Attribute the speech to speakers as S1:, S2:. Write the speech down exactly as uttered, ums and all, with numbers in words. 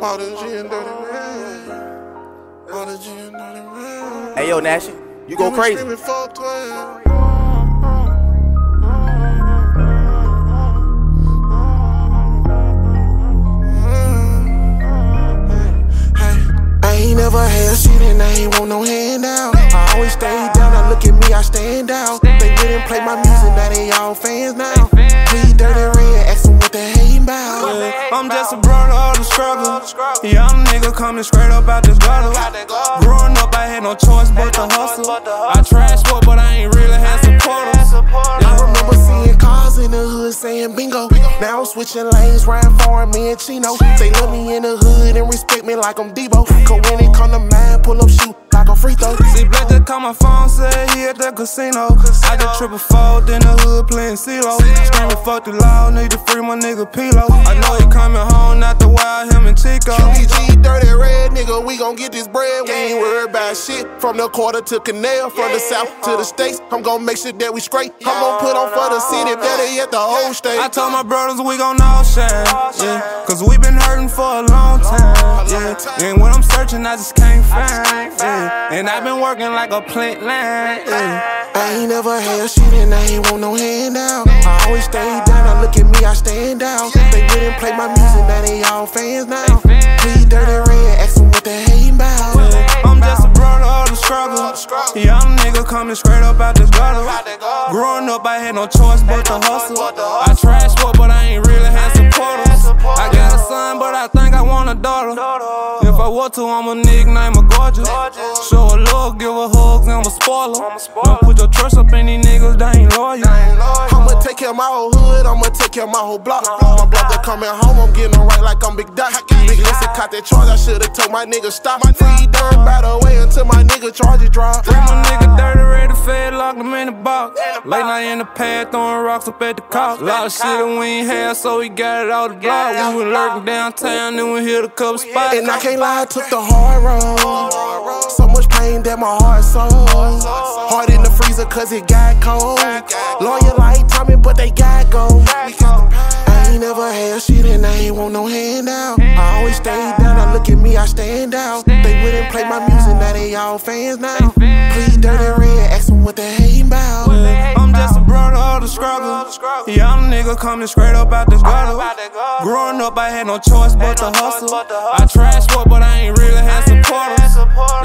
S1: All the G and dirty red. All the G and dirty red.
S2: Hey yo, Nash, you go crazy.
S1: I ain't never had shit and I ain't want no handout. I always stay down, now look at me, I stand out. They wouldn't play my music, now they all fans now. Please dirty red, ask them what they hating about.
S3: I'm just a brother of the struggle. Young nigga coming straight up out the gutter. Growing up, I had no choice but to hustle. I tried sport, but I ain't really had supporters.
S1: I remember seeing cars in the hood saying bingo. Now I'm switching lanes, riding for me and Chino. They love me in the hood and respect me like I'm Debo. Cause when it come to mine, pull up, shoot like a free throw.
S3: See, Black just call my phone, said he at the casino. I just triple fold in the hood playing CeeLo. Screaming fuck the law, need to free my nigga Pilo. I know he coming home, not the wild, him and Chico.
S1: Q B G, dirty red nigga, we gon' get this bread. We ain't worried about shit. From the quarter to Canal, from the south to the states, I'm gon' make sure that we straight. I'm gon' put on for the city, better yet the whole state.
S3: I told my brothers we gon' all shine, yeah. Cause we been hurting for a long time, yeah. And when I'm searching, I just can't find, yeah. And I've been working like a plant line, yeah.
S1: I ain't never had shit and I ain't want no handout. I always stay down, now look at me, I stand out. They wouldn't play my music, now they all fans now. Please dirty red, ask them what they hating about.
S3: I'm just a brother of the struggle. Young nigga coming straight up out the gutter. Growing up, I had no choice but to hustle. I tried sport, but I ain't really had supporters. I got a son, but I think I want a daughter. If I want to, I'ma nickname her Gorgeous. Show her love, give her hugs, and I'ma spoil her. Don't put your trust up in these niggas, they ain't loyal.
S1: I'ma take care of my whole hood, I'ma take care of my whole block. My brother coming home, I'm getting them right like I'm Big Doc. Big Listen caught that charge, I should've told my nigga stop. Free dirt by the way until my nigga charge it drop.
S3: Free my nigga dirty, ready, fed, locked him in the box. Late night in the pad, throwing rocks up at the cops. Lot of shit that we ain't had, so we got it out the block. We was lurking downtown, then we hit a couple spots.
S1: And I can't lie, I took the hard road. So much pain that my heart sold. Heart in the freezer cause it got cold. Lawyer like Tommy, but they got gold. I ain't never had shit and I ain't want no handout. I always stay down, now look at me, I stand out. They wouldn't play my music, now they all fans now. Please dirty red, ask them what they hating about.
S3: I'm just a brother of the struggle. Young nigga coming straight up out the gutter. Growing up, I had no choice but to hustle. I tried sport, but I ain't really had supporters.